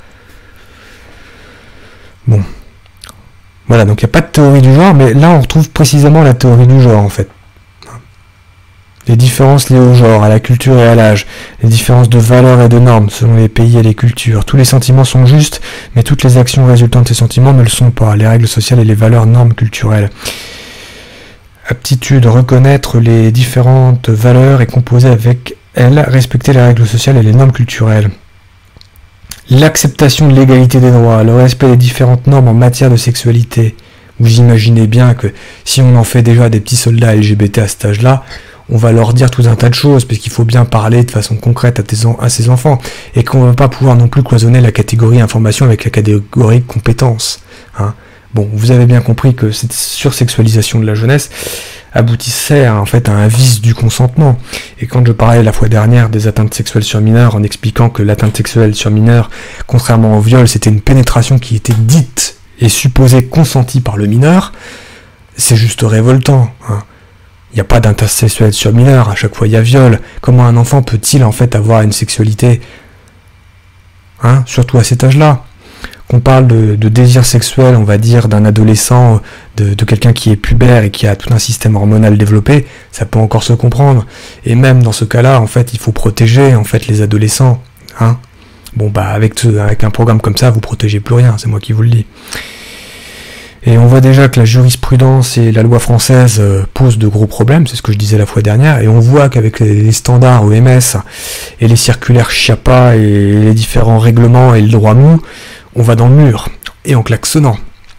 [SPEAKER 1] Bon, voilà, donc il n'y a pas de théorie du genre, mais là on retrouve précisément la théorie du genre en fait. Les différences liées au genre, à la culture et à l'âge, les différences de valeurs et de normes selon les pays et les cultures. Tous les sentiments sont justes, mais toutes les actions résultant de ces sentiments ne le sont pas. Les règles sociales et les valeurs normes culturelles. Aptitude, reconnaître les différentes valeurs et composer avec elles, respecter les règles sociales et les normes culturelles. L'acceptation de l'égalité des droits, le respect des différentes normes en matière de sexualité. Vous imaginez bien que si on en fait déjà des petits soldats L G B T à cet âge-là, on va leur dire tout un tas de choses, parce qu'il faut bien parler de façon concrète à, tes en, à ces enfants, et qu'on ne va pas pouvoir non plus cloisonner la catégorie information avec la catégorie compétence. Hein. Bon, vous avez bien compris que cette sursexualisation de la jeunesse aboutissait à, en fait à un vice du consentement. Et quand je parlais la fois dernière des atteintes sexuelles sur mineurs, en expliquant que l'atteinte sexuelle sur mineur, contrairement au viol, c'était une pénétration qui était dite et supposée consentie par le mineur, c'est juste révoltant. Hein. Il n'y a pas d'atteinte sexuelle sur mineur, à chaque fois il y a viol. Comment un enfant peut-il en fait avoir une sexualité, hein, surtout à cet âge-là? Qu'on parle de, de désir sexuel, on va dire, d'un adolescent, de, de quelqu'un qui est pubère et qui a tout un système hormonal développé, ça peut encore se comprendre. Et même dans ce cas-là, en fait, il faut protéger en fait les adolescents. Hein. Bon bah avec, avec un programme comme ça, vous protégez plus rien, c'est moi qui vous le dis. Et on voit déjà que la jurisprudence et la loi française euh, posent de gros problèmes, c'est ce que je disais la fois dernière, et on voit qu'avec les, les standards O M S et les circulaires Chiappa et les différents règlements et le droit mou, on va dans le mur, et en klaxonnant.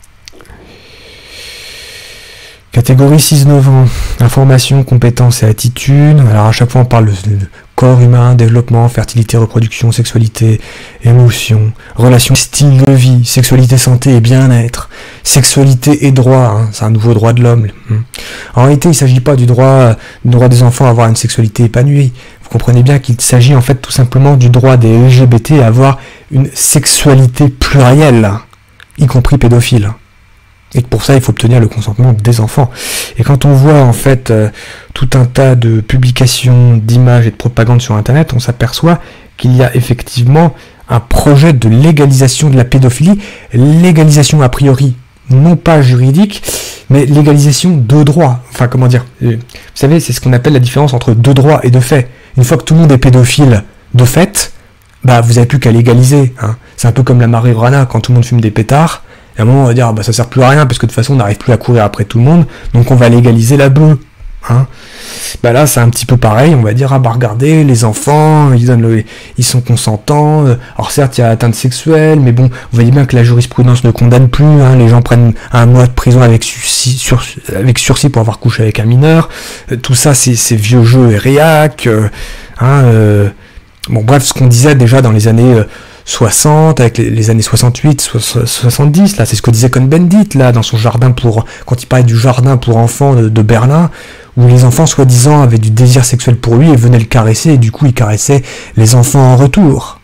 [SPEAKER 1] Catégorie six neuf ans, information, compétences et attitudes. Alors à chaque fois on parle de, de corps humain, développement, fertilité, reproduction, sexualité, émotion, relations, style de vie, sexualité, santé et bien-être, sexualité et droit, hein, c'est un nouveau droit de l'homme. En réalité il ne s'agit pas du droit, du droit des enfants à avoir une sexualité épanouie. Vous comprenez bien qu'il s'agit en fait tout simplement du droit des L G B T à avoir une sexualité plurielle, y compris pédophile. Et que pour ça, il faut obtenir le consentement des enfants. Et quand on voit en fait euh, tout un tas de publications, d'images et de propagande sur Internet, on s'aperçoit qu'il y a effectivement un projet de légalisation de la pédophilie, légalisation a priori non pas juridique, mais légalisation de droit. Enfin, comment dire, vous savez, c'est ce qu'on appelle la différence entre de droit et de fait. Une fois que tout le monde est pédophile de fait, bah vous n'avez plus qu'à légaliser. Hein. C'est un peu comme la marijuana, quand tout le monde fume des pétards. Et à un moment, on va dire, ah bah, ça sert plus à rien, parce que de toute façon, on n'arrive plus à courir après tout le monde, donc on va légaliser la beuh. Hein. Bah là, c'est un petit peu pareil, on va dire, ah bah regardez, les enfants, ils, donnent le, ils sont consentants, alors certes, il y a atteinte sexuelle, mais bon, vous voyez bien que la jurisprudence ne condamne plus, hein, les gens prennent un mois de prison avec sursis, sur, avec sursis pour avoir couché avec un mineur, euh, tout ça, c'est vieux jeu et réac, euh, hein, euh, bon, bref, ce qu'on disait déjà dans les années... Euh, soixante, avec les, les années soixante-huit, soixante-dix, là, c'est ce que disait Cohn-Bendit, là, dans son jardin pour, quand il parlait du jardin pour enfants de, de Berlin, où les enfants, soi-disant, avaient du désir sexuel pour lui et venaient le caresser, et du coup, il caressait les enfants en retour.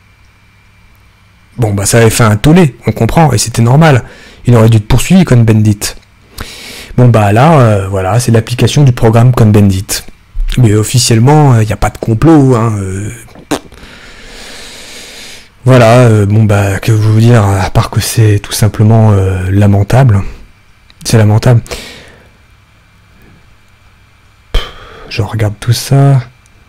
[SPEAKER 1] Bon, bah, ça avait fait un tollé, on comprend, et c'était normal. Il aurait dû être poursuivi, Cohn-Bendit. Bon, bah, là, euh, voilà, c'est l'application du programme Cohn-Bendit. Mais officiellement, il euh, n'y a pas de complot, hein, euh, Voilà, euh, bon bah, que vous dire, à part que c'est tout simplement euh, lamentable. C'est lamentable. Pff, je regarde tout ça.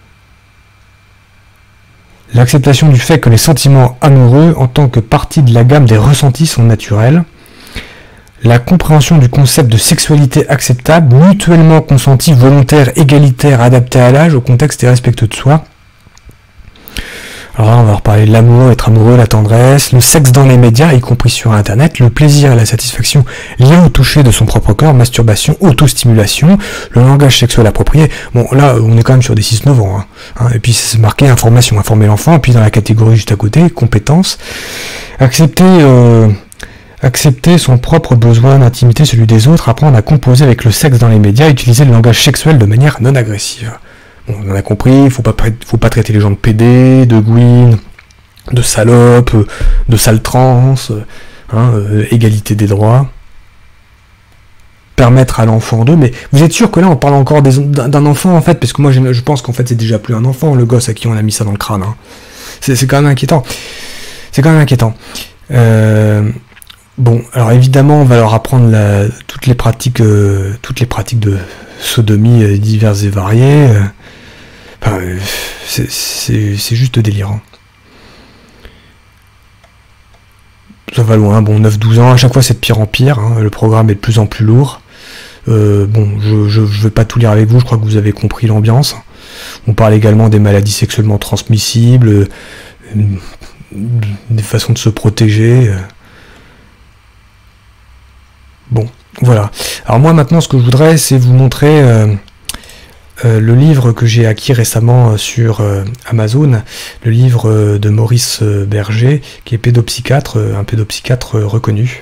[SPEAKER 1] L'acceptation du fait que les sentiments amoureux, en tant que partie de la gamme des ressentis, sont naturels. La compréhension du concept de sexualité acceptable, mutuellement consentie, volontaire, égalitaire, adaptée à l'âge, au contexte et respectueux de soi. Alors là, on va reparler de l'amour, être amoureux, la tendresse, le sexe dans les médias, y compris sur Internet, le plaisir et la satisfaction liés au toucher de son propre corps, masturbation, autostimulation, le langage sexuel approprié. Bon, là, on est quand même sur des six neuf ans. Hein, hein, et puis, c'est marqué information, informer l'enfant, et puis dans la catégorie juste à côté, compétences. Accepter... Euh, Accepter son propre besoin d'intimité, celui des autres, apprendre à composer avec le sexe dans les médias, utiliser le langage sexuel de manière non agressive. Bon, on en a compris, il faut pas, faut pas traiter les gens de pédés, de gouines, de salopes, de sales trans, hein, euh, égalité des droits. Permettre à l'enfant d'eux, mais vous êtes sûr que là on parle encore d'un enfant en fait, parce que moi je pense qu'en fait c'est déjà plus un enfant, le gosse à qui on a mis ça dans le crâne. Hein. C'est quand même inquiétant. C'est quand même inquiétant. Euh... Bon, alors évidemment, on va leur apprendre la, toutes les pratiques, euh, toutes les pratiques de sodomie euh, diverses et variées. Euh, enfin, euh, c'est juste délirant. Ça va loin. Bon, neuf douze ans, à chaque fois c'est de pire en pire. Hein, le programme est de plus en plus lourd. Euh, bon, je ne vais pas tout lire avec vous. Je crois que vous avez compris l'ambiance. On parle également des maladies sexuellement transmissibles, euh, des façons de se protéger. Euh, Bon, voilà. Alors moi maintenant ce que je voudrais c'est vous montrer euh, euh, le livre que j'ai acquis récemment sur euh, Amazon, le livre euh, de Maurice Berger, qui est pédopsychiatre, euh, un pédopsychiatre euh, reconnu.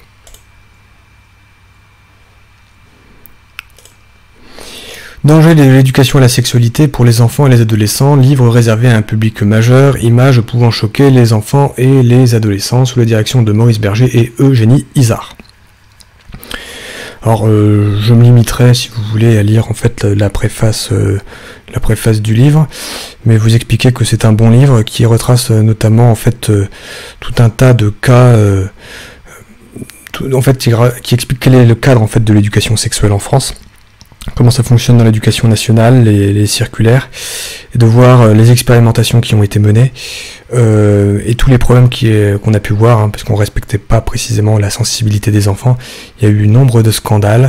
[SPEAKER 1] Danger de l'éducation à la sexualité pour les enfants et les adolescents, livre réservé à un public majeur, images pouvant choquer les enfants et les adolescents, sous la direction de Maurice Berger et Eugénie Izard. Alors, euh, je me limiterai, si vous voulez, à lire en fait la préface, euh, la préface du livre, mais vous expliquer que c'est un bon livre qui retrace euh, notamment en fait euh, tout un tas de cas, euh, tout, en fait, qui, qui explique quel est le cadre en fait de l'éducation sexuelle en France, comment ça fonctionne dans l'éducation nationale, les, les circulaires, et de voir euh, les expérimentations qui ont été menées. Euh, et tous les problèmes qu'on a pu voir, hein, parce qu'on respectait pas précisément la sensibilité des enfants. Il y a eu nombre de scandales.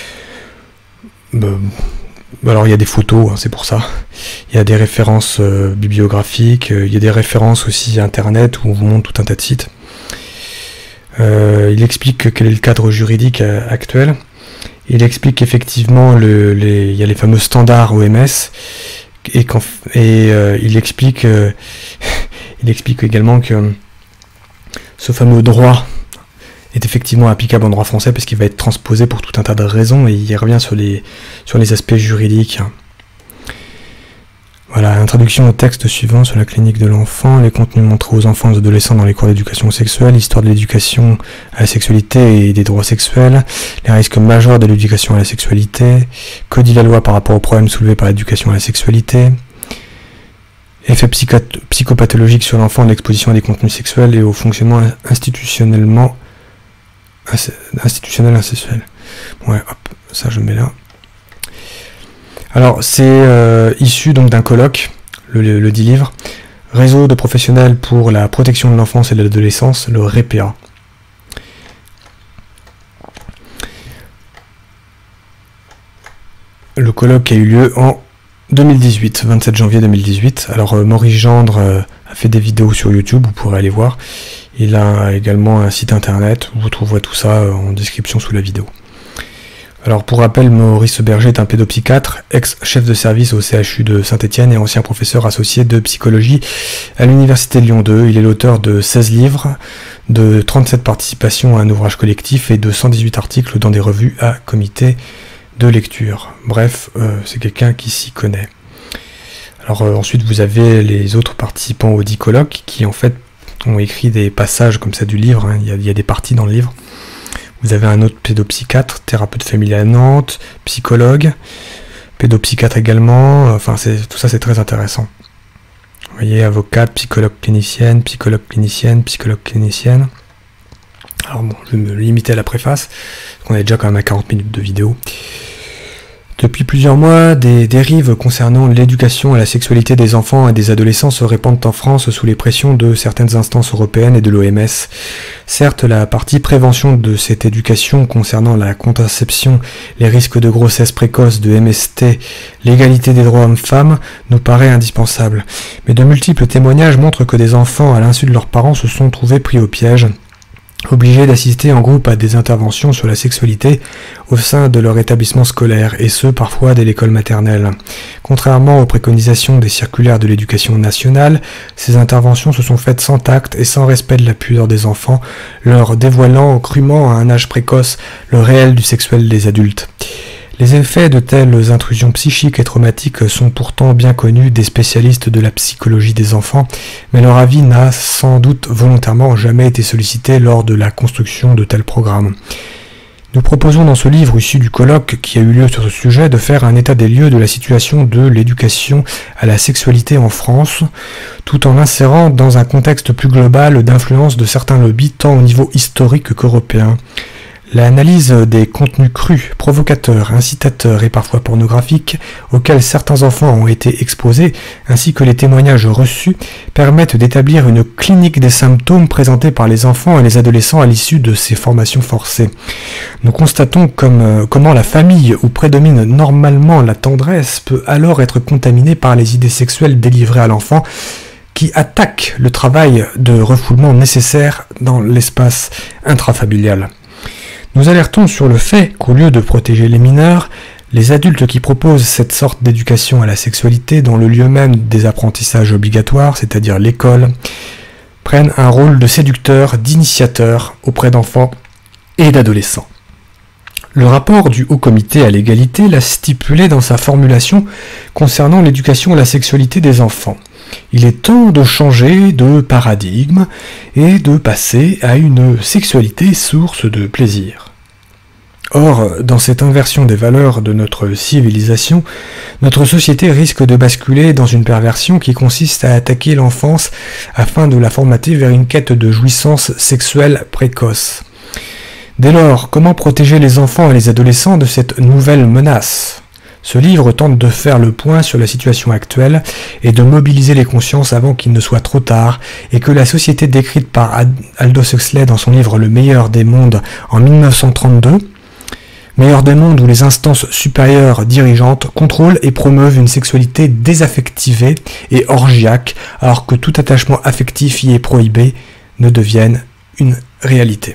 [SPEAKER 1] Euh, alors il y a des photos, hein, c'est pour ça. Il y a des références euh, bibliographiques, euh, il y a des références aussi internet où on vous montre tout un tas de sites. Euh, il explique quel est le cadre juridique euh, actuel. Il explique qu'effectivement le, les, il y a les fameux standards O M S. Et, et euh, il explique euh, il explique également que ce fameux droit est effectivement applicable en droit français parce qu'il va être transposé pour tout un tas de raisons et il revient sur les, sur les aspects juridiques. Voilà, introduction au texte suivant sur la clinique de l'enfant, les contenus montrés aux enfants et aux adolescents dans les cours d'éducation sexuelle, histoire de l'éducation à la sexualité et des droits sexuels, les risques majeurs de l'éducation à la sexualité, que dit la loi par rapport aux problèmes soulevés par l'éducation à la sexualité, effets psychopathologiques sur l'enfant de l'exposition à des contenus sexuels et au fonctionnement institutionnellement institutionnel incestuel. Ouais, hop, ça je mets là. Alors, c'est euh, issu donc d'un colloque, le, le, le dit livre, Réseau de professionnels pour la protection de l'enfance et de l'adolescence, le REPEA. Le colloque a eu lieu en deux mille dix-huit, vingt-sept janvier deux mille dix-huit. Alors, euh, Maurice Gendre euh, a fait des vidéos sur YouTube, vous pourrez aller voir. Il a également un site internet, vous trouverez tout ça euh, en description sous la vidéo. Alors pour rappel, Maurice Berger est un pédopsychiatre, ex-chef de service au C H U de Saint-Étienne et ancien professeur associé de psychologie à l'Université de Lyon deux. Il est l'auteur de seize livres, de trente-sept participations à un ouvrage collectif et de cent dix-huit articles dans des revues à comité de lecture. Bref, euh, c'est quelqu'un qui s'y connaît. Alors euh, ensuite vous avez les autres participants au dit colloque qui en fait ont écrit des passages comme ça du livre, hein. il y a, il y a des parties dans le livre. Vous avez un autre pédopsychiatre, thérapeute familial à Nantes, psychologue, pédopsychiatre également, enfin tout ça c'est très intéressant. Vous voyez, avocate, psychologue clinicienne, psychologue clinicienne, psychologue clinicienne. Alors bon, je vais me limiter à la préface, parce qu'on est déjà quand même à quarante minutes de vidéo. Depuis plusieurs mois, des dérives concernant l'éducation à la sexualité des enfants et des adolescents se répandent en France sous les pressions de certaines instances européennes et de l'O M S. Certes, la partie prévention de cette éducation concernant la contraception, les risques de grossesse précoce, de M S T, l'égalité des droits hommes-femmes nous paraît indispensable. Mais de multiples témoignages montrent que des enfants, à l'insu de leurs parents, se sont trouvés pris au piège, obligés d'assister en groupe à des interventions sur la sexualité au sein de leur établissement scolaire, et ce, parfois dès l'école maternelle. Contrairement aux préconisations des circulaires de l'éducation nationale, ces interventions se sont faites sans tact et sans respect de la pudeur des enfants, leur dévoilant crûment à un âge précoce le réel du sexuel des adultes. Les effets de telles intrusions psychiques et traumatiques sont pourtant bien connus des spécialistes de la psychologie des enfants, mais leur avis n'a sans doute volontairement jamais été sollicité lors de la construction de tels programmes. Nous proposons dans ce livre issu du colloque qui a eu lieu sur ce sujet de faire un état des lieux de la situation de l'éducation à la sexualité en France, tout en l'insérant dans un contexte plus global d'influence de certains lobbies tant au niveau historique qu'européen. L'analyse des contenus crus, provocateurs, incitateurs et parfois pornographiques auxquels certains enfants ont été exposés, ainsi que les témoignages reçus, permettent d'établir une clinique des symptômes présentés par les enfants et les adolescents à l'issue de ces formations forcées. Nous constatons comme, euh, comment la famille, où prédomine normalement la tendresse, peut alors être contaminée par les idées sexuelles délivrées à l'enfant, qui attaquent le travail de refoulement nécessaire dans l'espace intrafamilial. Nous alertons sur le fait qu'au lieu de protéger les mineurs, les adultes qui proposent cette sorte d'éducation à la sexualité dans le lieu même des apprentissages obligatoires, c'est-à-dire l'école, prennent un rôle de séducteur, d'initiateur auprès d'enfants et d'adolescents. Le rapport du Haut Comité à l'égalité l'a stipulé dans sa formulation concernant l'éducation à la sexualité des enfants. Il est temps de changer de paradigme et de passer à une sexualité source de plaisir. Or, dans cette inversion des valeurs de notre civilisation, notre société risque de basculer dans une perversion qui consiste à attaquer l'enfance afin de la formater vers une quête de jouissance sexuelle précoce. Dès lors, comment protéger les enfants et les adolescents de cette nouvelle menace ? Ce livre tente de faire le point sur la situation actuelle et de mobiliser les consciences avant qu'il ne soit trop tard et que la société décrite par Aldous Huxley dans son livre Le meilleur des mondes en mille neuf cent trente-deux, meilleur des mondes où les instances supérieures dirigeantes contrôlent et promeuvent une sexualité désaffectivée et orgiaque alors que tout attachement affectif y est prohibé, ne devienne une réalité.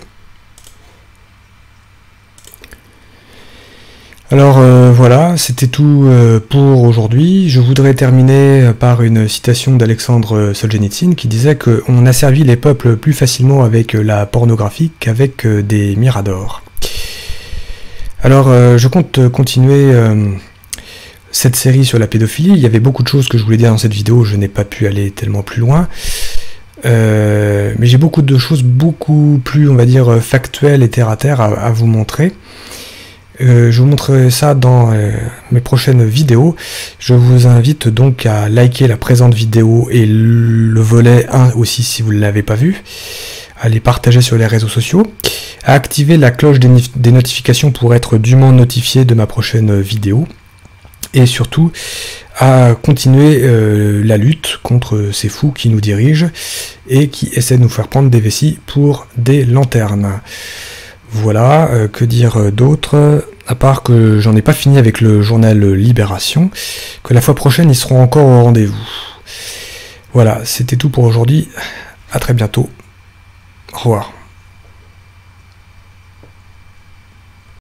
[SPEAKER 1] Alors euh, voilà, c'était tout euh, pour aujourd'hui. Je voudrais terminer par une citation d'Alexandre Solzhenitsyn qui disait qu'on a servi les peuples plus facilement avec la pornographie qu'avec euh, des miradors. Alors euh, je compte continuer euh, cette série sur la pédophilie. Il y avait beaucoup de choses que je voulais dire dans cette vidéo, je n'ai pas pu aller tellement plus loin. Euh, mais j'ai beaucoup de choses beaucoup plus, on va dire, factuelles et terre-à-terre à, à vous montrer. Euh, je vous montrerai ça dans euh, mes prochaines vidéos. Je vous invite donc à liker la présente vidéo et le volet un aussi si vous ne l'avez pas vu, à les partager sur les réseaux sociaux, à activer la cloche des, des notifications pour être dûment notifié de ma prochaine vidéo, et surtout à continuer euh, la lutte contre ces fous qui nous dirigent et qui essaient de nous faire prendre des vessies pour des lanternes. Voilà, euh, que dire d'autre, à part que j'en ai pas fini avec le journal Libération, que la fois prochaine ils seront encore au rendez-vous. Voilà, c'était tout pour aujourd'hui, à très bientôt, au revoir.